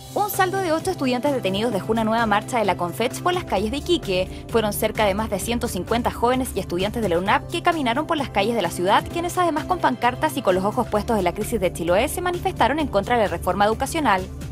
Un saldo de 8 estudiantes detenidos dejó una nueva marcha de la Confech por las calles de Iquique. Fueron cerca de más de 150 jóvenes y estudiantes de la UNAP que caminaron por las calles de la ciudad, quienes además con pancartas y con los ojos puestos en la crisis de Chiloé se manifestaron en contra de la reforma educacional.